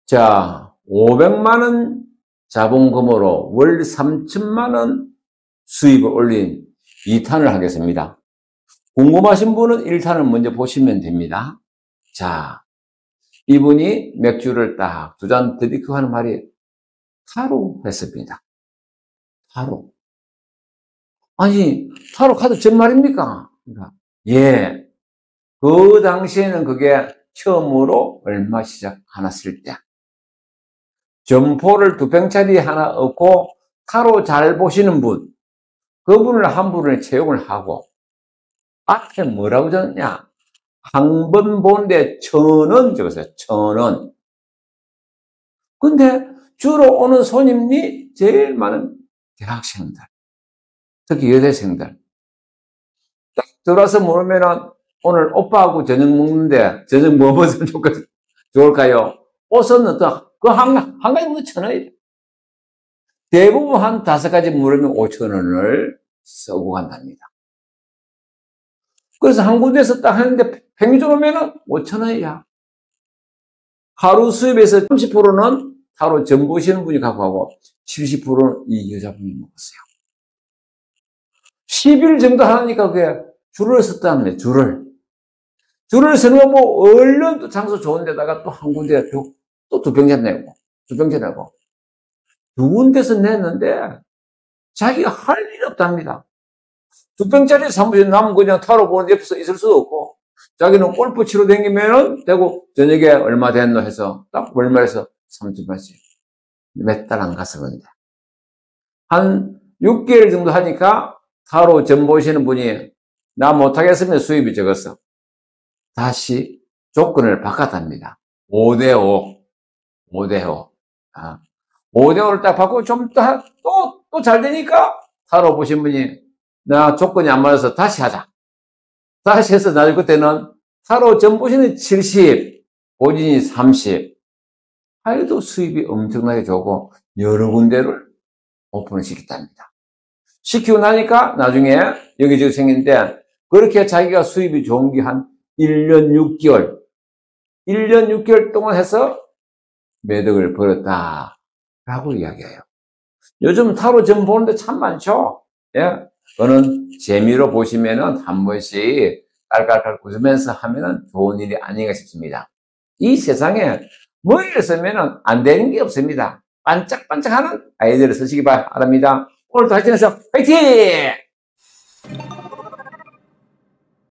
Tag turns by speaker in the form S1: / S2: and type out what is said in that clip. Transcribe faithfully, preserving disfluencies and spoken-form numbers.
S1: 자, 오백만 원 자본금으로 월 삼천만 원 수입을 올린 이 탄을 하겠습니다. 궁금하신 분은 일 탄을 먼저 보시면 됩니다. 자, 이분이 맥주를 딱 두 잔 들이키고 하는 말이 타로 했습니다. 타로. 아니, 타로 카드 정말입니까? 그러니까, 예. 그 당시에는 그게 처음으로 얼마 시작 하나 쓸 때. 점포를 두 평짜리 하나 얻고 타로 잘 보시는 분, 그분을 한 분을 채용을 하고, 앞에 뭐라고 적었냐? 한 번 보는데 천 원 적었어요. 천 원. 근데 주로 오는 손님이 제일 많은 대학생들, 특히 여대생들. 딱 들어와서 물으면은 오늘 오빠하고 저녁 먹는데 저녁 뭐 먹으면 좋을까요? 옷은 어떠? 그 한, 한 가지 뭐 천 원이래. 대부분 한 다섯 가지 물으면 오천 원을 쓰고 간답니다. 그래서 한 군데에서 딱 하는데 평균 오면은 오천 원이야. 하루 수입에서 삼십 퍼센트는 하루 전 보시는 분이 갖고 가고 칠십 퍼센트는 이 여자분이 먹었어요. 십 일 정도 하니까 그게 줄을 섰다는 줄을. 줄을 서는 뭐 얼른 또 장소 좋은 데다가 또 한 군데 또 두 병째 내고 두 병째 내고 두 군데서 냈는데 자기가 할 일이 없답니다. 두 병짜리 사무실 남은 그냥 타로 보는 옆에서 있을 수도 없고 자기는 골프 치러 다니면은 되고 저녁에 얼마 됐노 해서 딱 월말에서 삼천만씩 몇 달 안 갔어. 근데 한 육 개월 정도 하니까 타로 점 보시는 분이 나 못하겠으면 수입이 적었어. 다시 조건을 바꿨답니다. 오 대 오. 오 대 오. 아. 오 대 오를 딱 바꾸고 좀 더, 또, 또 잘 되니까 타로 보신 분이 나 조건이 안 맞아서 다시 하자. 다시 해서 나중에 그때는 타로 점 보시는 칠십, 본인이 삼십. 하여도 수입이 엄청나게 좋고 여러 군데를 오픈을 시켰답니다. 시키고 나니까 나중에 여기저기 생기는데 그렇게 자기가 수입이 좋은 게 한 일 년 육 개월, 일 년 육 개월 동안 해서 매덕을 벌였다라고 이야기해요. 요즘 타로 점 보는데 참 많죠? 예. 그거는 재미로 보시면은 한 번씩 깔깔깔 웃으면서 하면은 좋은 일이 아닌가 싶습니다. 이 세상에 머리를 쓰면은 안 되는 게 없습니다. 반짝반짝하는 아이디어를 쓰시기 바랍니다. 오늘도 화이팅해서 화이팅!